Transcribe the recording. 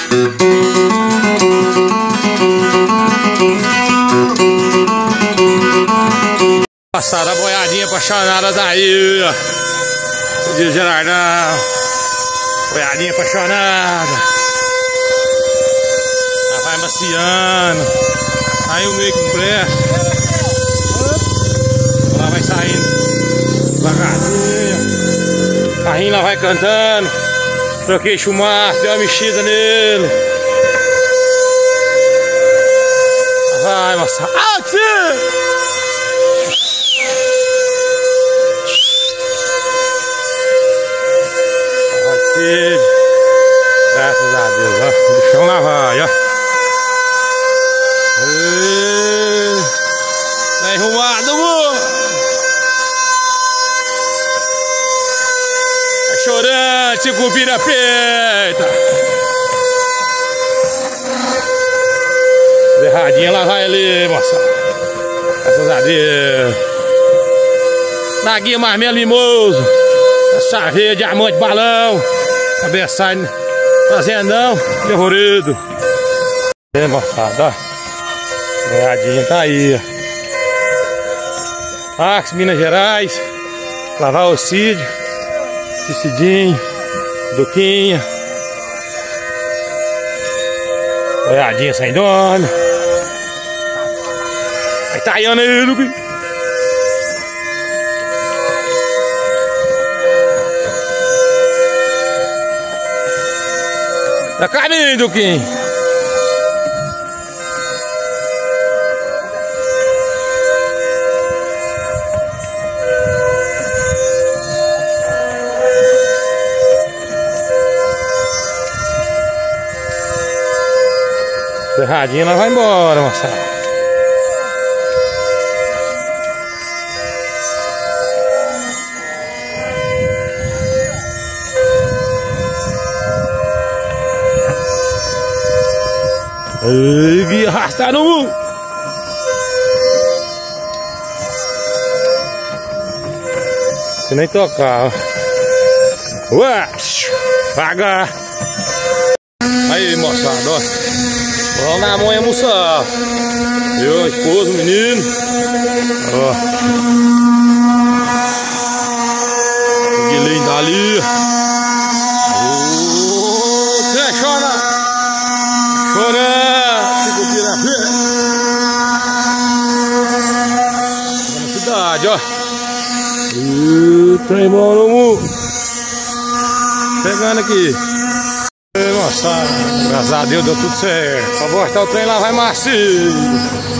Passaram a boiadinha apaixonada daí, ó. Diz Gerardão. Boiadinha apaixonada. Ela vai maciando. Saiu meio com pressa. Ela vai saindo devagarzinho. Carrinho lá vai cantando. Troquei chumaço, deu uma mexida nele. Vai, moça. Ah, tio! Graças a Deus, ó. O chão lá vai, ó. Tá enrumado, amor. Tá chorando, se cupira peita. Erradinha lá vai ali, moça. Graças a Deus. Naguinha marmelo mimoso. Chaveia, diamante, balão. Cabeçalho, fazendão, derrorido. É, moçada, ó. Boiadinha tá aí, ó. Arcos, Minas Gerais. Lavar Ocídio. Cicidinho. Duquinha. Boiadinha sem dono. Aí tá aí, aí, Duquinha. Tá caminho, Duquinho. Erradinha, ela vai embora, moçada. Ei, guia arrastar no mundo. Se nem tocar, ó. Ué, paga. Aí, moçada, ó. Vamos na mão e almoçar. Eu, a esposa, o menino. Ó. Que lindo ali. Você chora. Chorando. Ó. Trem bom no mundo. Chegando aqui. Nossa, graças a Deus deu tudo certo. Pra botar o trem lá vai macio.